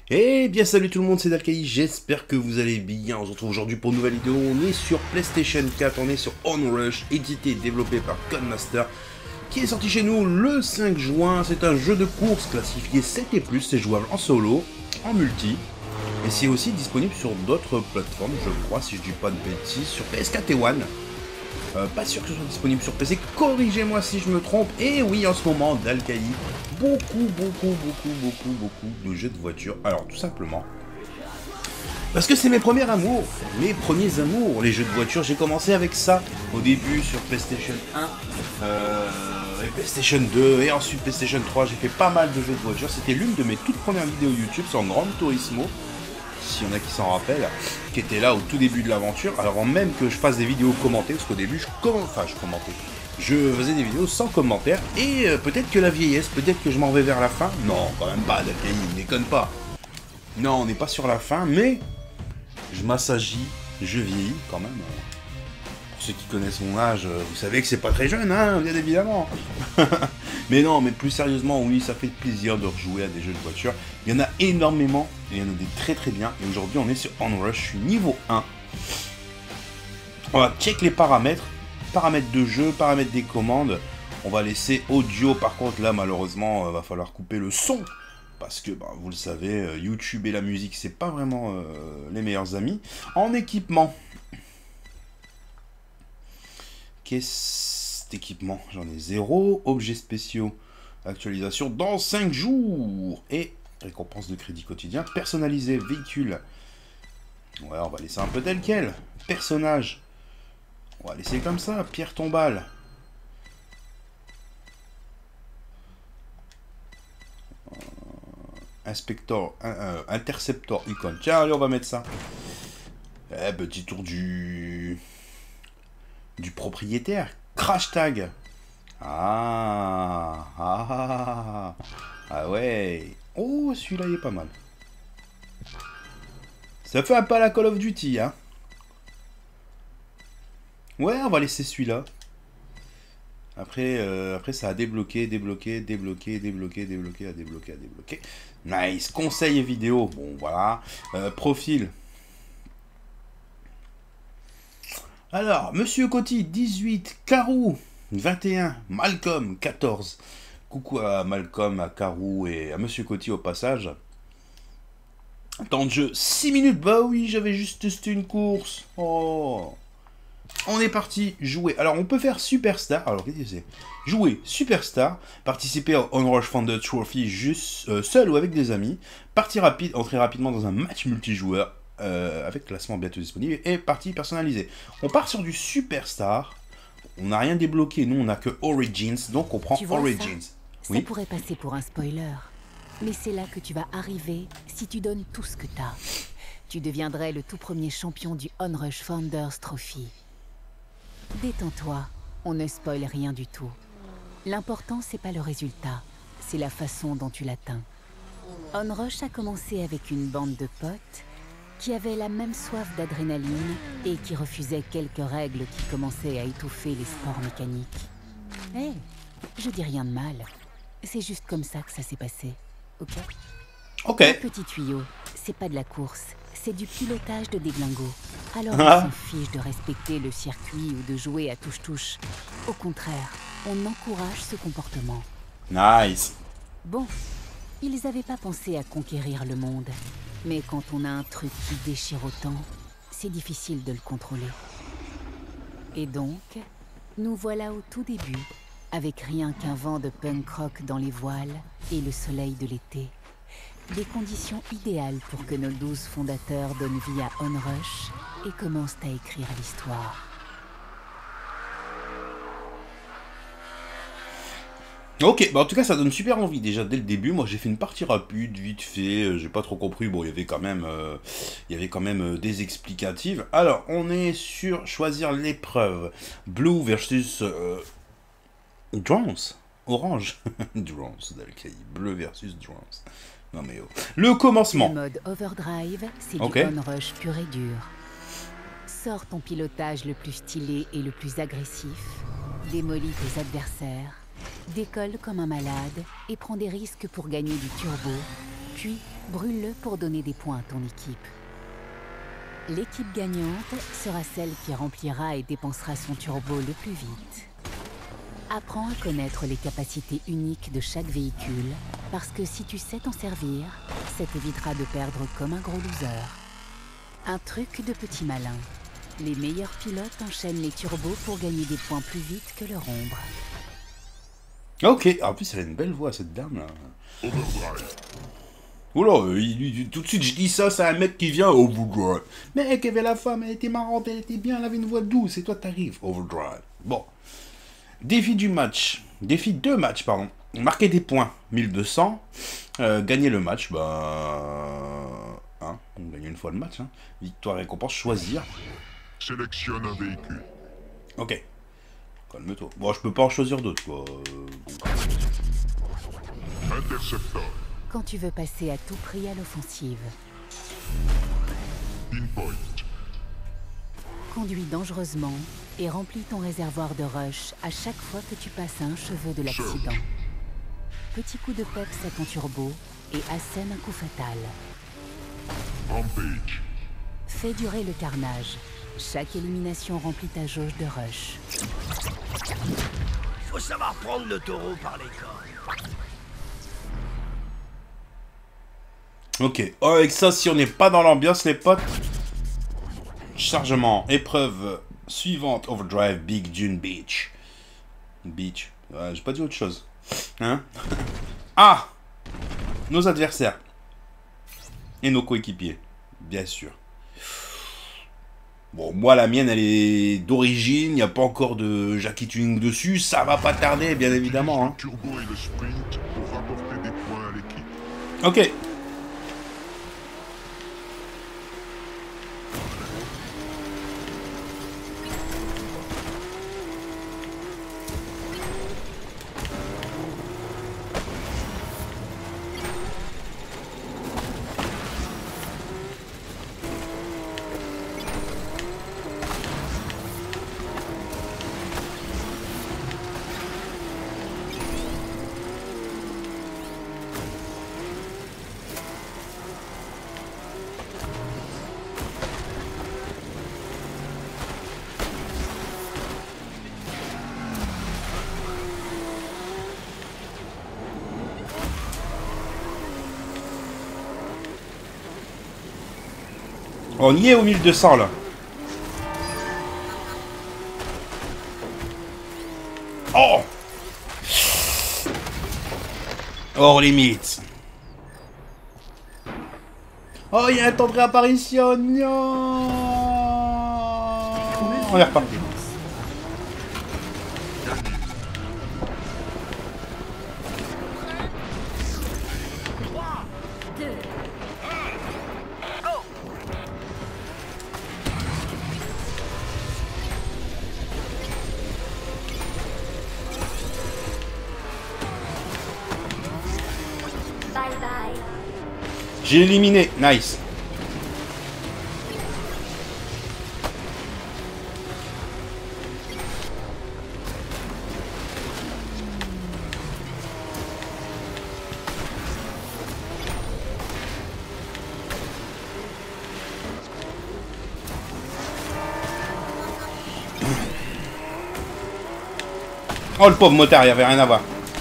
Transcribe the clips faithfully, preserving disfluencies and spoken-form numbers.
Eh bien salut tout le monde, c'est Dalkai, j'espère que vous allez bien. On se retrouve aujourd'hui pour une nouvelle vidéo. On est sur PlayStation quatre, on est sur Onrush, édité et développé par Codemaster, qui est sorti chez nous le cinq juin. C'est un jeu de course classifié sept et plus, c'est jouable en solo, en multi, et c'est aussi disponible sur d'autres plateformes, je crois, si je dis pas de bêtises, sur P S quatre et One. Euh, pas sûr que ce soit disponible sur P C, corrigez-moi si je me trompe. Et oui, en ce moment, Dalkai, beaucoup, beaucoup, beaucoup, beaucoup, beaucoup de jeux de voiture. Alors, tout simplement, parce que c'est mes premiers amours, mes premiers amours, les jeux de voiture. J'ai commencé avec ça, au début sur PlayStation un, euh, et PlayStation deux, et ensuite PlayStation trois. J'ai fait pas mal de jeux de voiture. C'était l'une de mes toutes premières vidéos YouTube sur Gran Turismo, s'il y en a qui s'en rappellent, qui était là au tout début de l'aventure, avant même que je fasse des vidéos commentées, parce qu'au début, je, comm... enfin, je commentais, je faisais des vidéos sans commentaires, et euh, peut-être que la vieillesse, peut-être que je m'en vais vers la fin, non, quand même pas, Dalkai, ne déconne pas, non, on n'est pas sur la fin, mais je m'assagis, je vieillis, quand même. Pour ceux qui connaissent mon âge, vous savez que c'est pas très jeune, hein, bien évidemment. Mais non, mais plus sérieusement, oui, ça fait plaisir de rejouer à des jeux de voiture. Il y en a énormément, et il y en a des très très bien. Et aujourd'hui, on est sur Onrush, je suis niveau un. On va check les paramètres, paramètres de jeu, paramètres des commandes. On va laisser audio, par contre, là, malheureusement, il va falloir couper le son. Parce que, bah, vous le savez, YouTube et la musique, c'est pas vraiment euh, les meilleurs amis. En équipement. Qu'est-ce équipement, j'en ai zéro. Objets spéciaux, actualisation dans cinq jours. Et récompense de crédit quotidien, personnalisé, véhicule. Ouais, on va laisser un peu tel quel. Personnage, on va laisser comme ça. Pierre tombale. Euh, inspector, euh, interceptor, icône. Tiens, allez, on va mettre ça. Eh, petit tour du... du propriétaire. Crash tag. Ah, ah, ah, ah ouais. Oh, celui-là, il est pas mal. Ça fait un peu à la Call of Duty, hein. Ouais, on va laisser celui-là. Après, euh, après, ça a débloqué, débloqué, débloqué, débloqué, débloqué, à débloquer, à débloquer. Nice. Conseil et vidéo. Bon, voilà. Euh, profil. Alors, Monsieur Coty, dix-huit, Carou, vingt et un, Malcolm, quatorze. Coucou à Malcolm, à Carou et à Monsieur Coty au passage. Temps de jeu, six minutes. Bah oui, j'avais juste testé une course. Oh. On est parti jouer. Alors, on peut faire Superstar. Alors, qu'est-ce que c'est? Jouer Superstar, participer au Onrush Founder Trophy juste euh, seul ou avec des amis, partie rapide, entrer rapidement dans un match multijoueur. Euh, avec classement bientôt disponible et partie personnalisée. On part sur du Superstar. On n'a rien débloqué, nous on n'a que Origins, donc on prend Origins. Ça, oui. Ça pourrait passer pour un spoiler, mais c'est là que tu vas arriver si tu donnes tout ce que t'as. Tu deviendrais le tout premier champion du Onrush Founders Trophy. Détends-toi, on ne spoil rien du tout. L'important c'est pas le résultat, c'est la façon dont tu l'atteins. Onrush a commencé avec une bande de potes qui avait la même soif d'adrénaline et qui refusait quelques règles qui commençaient à étouffer les sports mécaniques. Hé, hey, je dis rien de mal. C'est juste comme ça que ça s'est passé, ok? Ok. Un petit tuyau, c'est pas de la course, c'est du pilotage de déglingo. Alors on s'en fiche de respecter le circuit ou de jouer à touche-touche. Au contraire, on encourage ce comportement. Nice. Bon, ils avaient pas pensé à conquérir le monde. Mais quand on a un truc qui déchire autant, c'est difficile de le contrôler. Et donc, nous voilà au tout début, avec rien qu'un vent de punk rock dans les voiles et le soleil de l'été. Des conditions idéales pour que nos douze fondateurs donnent vie à Onrush et commencent à écrire l'histoire. Ok, bah en tout cas ça donne super envie déjà dès le début. Moi j'ai fait une partie rapide, vite fait, euh, j'ai pas trop compris. Bon, il y avait quand même, euh, il y avait quand même euh, des explicatives. Alors on est sur choisir l'épreuve. Blue versus euh, Drones, orange, Drones, Dalkai. Bleu versus Drones. Non mais oh. Le commencement. Le mode Overdrive, c'est okay. du Onrush pur et dur. Sors ton pilotage le plus stylé et le plus agressif. Démolis tes adversaires. Décolle comme un malade et prends des risques pour gagner du turbo, puis Brûle-le pour donner des points à ton équipe. L'équipe gagnante sera celle qui remplira et dépensera son turbo le plus vite. Apprends à connaître les capacités uniques de chaque véhicule, parce que si tu sais t'en servir, ça t'évitera de perdre comme un gros loser. Un truc de petit malin. Les meilleurs pilotes enchaînent les turbos pour gagner des points plus vite que leur ombre. Ok, en plus elle a une belle voix cette dame là. Oula, il, il, tout de suite je dis ça, c'est un mec qui vient Overdrive. Mec, elle avait la femme, elle était marrante, elle était bien, elle avait une voix douce, et toi t'arrives, Overdrive. Bon. Défi du match. Défi deux matchs, pardon. Marquer des points, mille deux cents. Euh, gagner le match, bah... Hein, on gagne une fois le match. Hein. Victoire et récompense, choisir. Sélectionne un véhicule. Ok. Calme-toi. Bon, je peux pas en choisir d'autres, quoi. Intercepteur. Quand tu veux passer à tout prix à l'offensive. Pinpoint. Conduis dangereusement et remplis ton réservoir de rush à chaque fois que tu passes à un cheveu de l'accident. Petit coup de peps à ton turbo et assène un coup fatal. Rampage. Fais durer le carnage. Chaque élimination remplit ta jauge de rush. Faut savoir prendre le taureau par les cornes. Ok. Oh, avec ça, si on n'est pas dans l'ambiance, les potes. Chargement. Épreuve suivante. Overdrive Big Dune Beach. Beach. Ouais, j'ai pas dit autre chose. Hein? Ah! Nos adversaires. Et nos coéquipiers. Bien sûr. Bon, moi, la mienne, elle est d'origine. Il n'y a pas encore de Jackie Tuning dessus. Ça va pas tarder, bien évidemment. Hein. Le turbo et le sprint pour rapporter des points à l'équipe. Ok. On y est au mille deux cents là. Oh! Hors limite. Oh, il y a un temps de réapparition. Non. On est reparti. J'ai éliminé, nice. Oh le pauvre motard, il n'y avait rien à voir.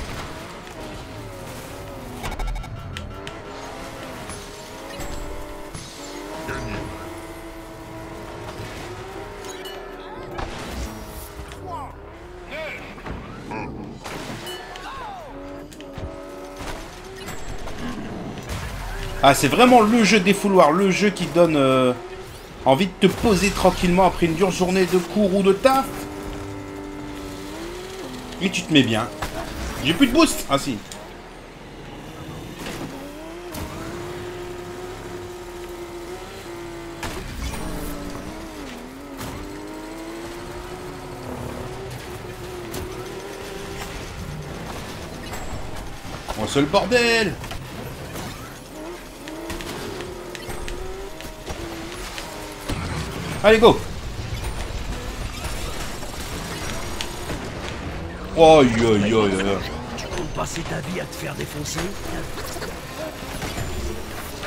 Ah, c'est vraiment le jeu des fouloirs, le jeu qui donne euh, envie de te poser tranquillement après une dure journée de cours ou de taf. Et tu te mets bien. J'ai plus de boost. Ah si. Oh, c'est le bordel. Allez, go! Oh, yo, yo, yo. Tu comptes passer ta vie à te faire défoncer?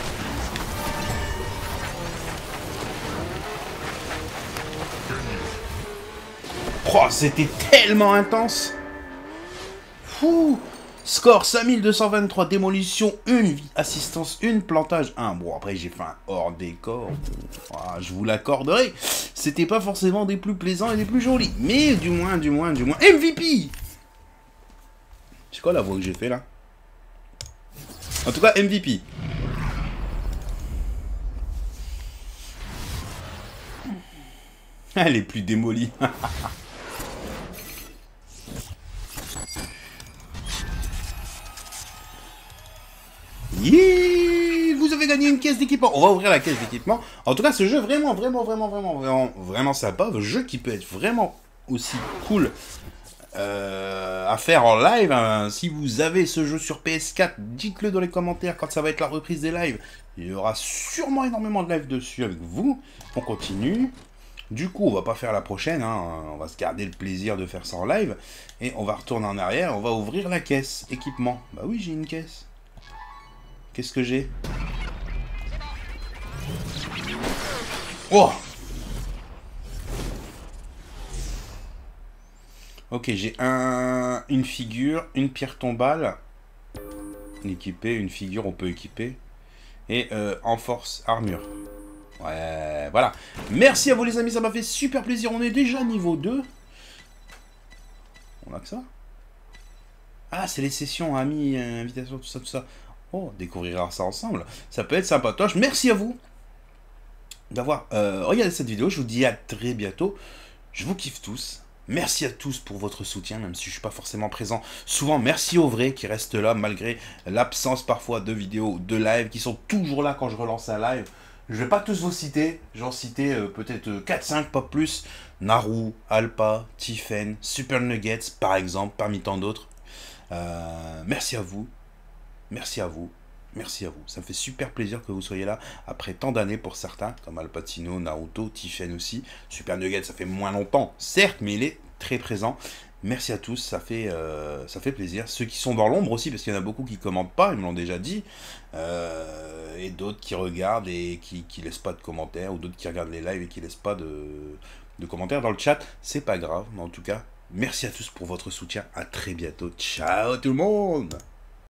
Oh, c'était tellement intense. Fou. Score cinq mille deux cent vingt-trois, démolition un, vie, assistance un, plantage un. Bon, après j'ai fait un hors décor. Ah, je vous l'accorderai. C'était pas forcément des plus plaisants et des plus jolis. Mais du moins, du moins, du moins. M V P. C'est quoi la voix que j'ai fait là? En tout cas, M V P. Elle est plus démolie. Yeah, vous avez gagné une caisse d'équipement. On va ouvrir la caisse d'équipement. En tout cas, ce jeu vraiment, vraiment, vraiment, vraiment, vraiment, vraiment sympa. Un jeu qui peut être vraiment aussi cool euh, à faire en live. Hein. Si vous avez ce jeu sur P S quatre, dites-le dans les commentaires quand ça va être la reprise des lives. Il y aura sûrement énormément de lives dessus avec vous. On continue. Du coup, on va pas faire la prochaine. Hein. On va se garder le plaisir de faire ça en live. Et on va retourner en arrière. On va ouvrir la caisse équipement. Bah oui, j'ai une caisse. Qu'est-ce que j'ai? Oh! Ok, j'ai un, une figure, une pierre tombale. Équipée, une figure, on peut équiper. Et euh, en force, armure. Ouais, voilà. Merci à vous les amis, ça m'a fait super plaisir. On est déjà niveau deux. On a que ça? Ah, c'est les sessions, amis, invitation, tout ça, tout ça. Oh, découvrira ça ensemble. Ça peut être sympatoche. Merci à vous d'avoir euh, regardé cette vidéo. Je vous dis à très bientôt. Je vous kiffe tous. Merci à tous pour votre soutien, même si je ne suis pas forcément présent. Souvent, merci aux vrais qui restent là, malgré l'absence parfois de vidéos, de live, qui sont toujours là quand je relance un live. Je ne vais pas tous vous citer. J'en citais euh, peut-être quatre cinq, pas plus. Naru, Alpa, Tiffen, Super Nuggets, par exemple, parmi tant d'autres. Euh, merci à vous. Merci à vous, merci à vous. Ça me fait super plaisir que vous soyez là après tant d'années pour certains, comme Al Pacino, Naruto, Tiffen aussi. Super Nugget, ça fait moins longtemps, certes, mais il est très présent. Merci à tous, ça fait, euh, ça fait plaisir. Ceux qui sont dans l'ombre aussi, parce qu'il y en a beaucoup qui ne commentent pas, ils me l'ont déjà dit. Euh, et d'autres qui regardent et qui ne laissent pas de commentaires, ou d'autres qui regardent les lives et qui ne laissent pas de, de commentaires dans le chat. C'est pas grave, mais en tout cas, merci à tous pour votre soutien. À très bientôt. Ciao tout le monde!